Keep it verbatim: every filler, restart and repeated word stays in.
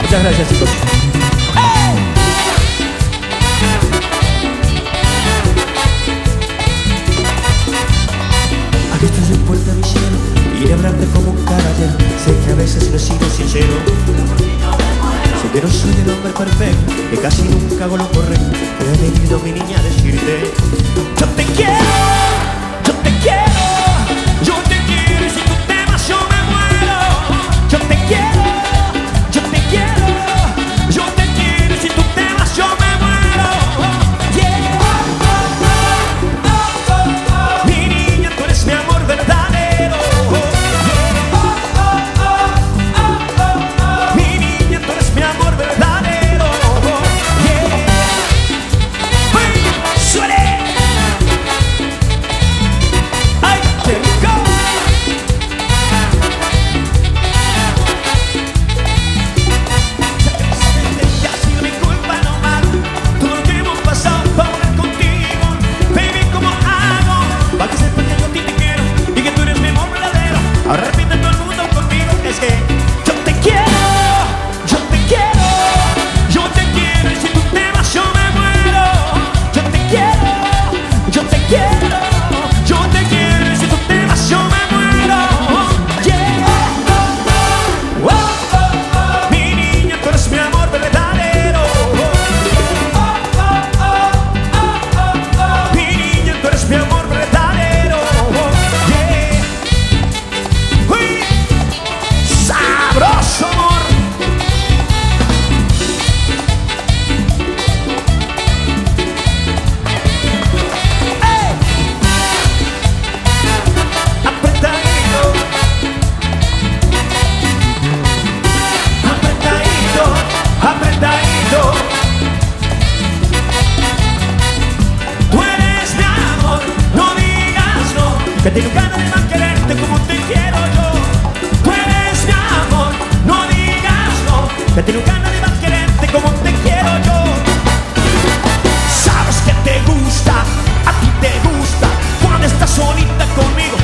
Muchas gracias, chicos. Aquí estás en puerta mi cielo, iré a hablarte como un caballero. Sé que a veces no he sido sincero, sé que no soy el hombre perfecto, que casi nunca hago lo correcto, pero he venido, mi niña, a decirte: yo te quiero, yo te quiero, yo te quiero, y si tú te vas yo me muero. Yo te quiero, yo te quiero, yo te quiero, y si tú te vas yo me muero. Yeah. Mi niña, tú eres mi amor verdadero. Yeah. Mi niña, tú eres mi amor verdadero. Yeah. Hey, suele. Ay, te go. Ya ha sido mi culpa, no malo, todo lo que hemos pasado para volver contigo. Baby, ¿cómo hago para que sepas que yo a ti te quiero y que tú eres mi amor verdadero? Ahora repite todo el mundo conmigo, es que yo te quiero, yo te quiero, yo te quiero, y si tú te vas yo me muero. Yo te quiero, yo te quiero, yo te quiero, y si tú te vas yo me muero. Yeah. Oh, oh, oh. Mi niña, tú eres mi amor verdadero. Oh, oh, oh, oh, oh, oh. Mi niña, tú eres mi amor verdadero. Yeah. Uy. Sabroso amor. Hey. Apretadito, apretadito, apretadito. Tú eres mi amor, no digas no, que tengo ganas de más quererte como te quiero yo. Tú eres mi amor, no digas no, que tengo ganas de más quererte como te quiero yo. Sabes que te gusta, a ti te gusta cuando estás solita conmigo.